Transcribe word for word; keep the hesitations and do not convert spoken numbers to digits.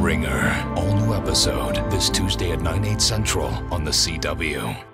Ringer. All new episode this Tuesday at nine, eight central on the C W.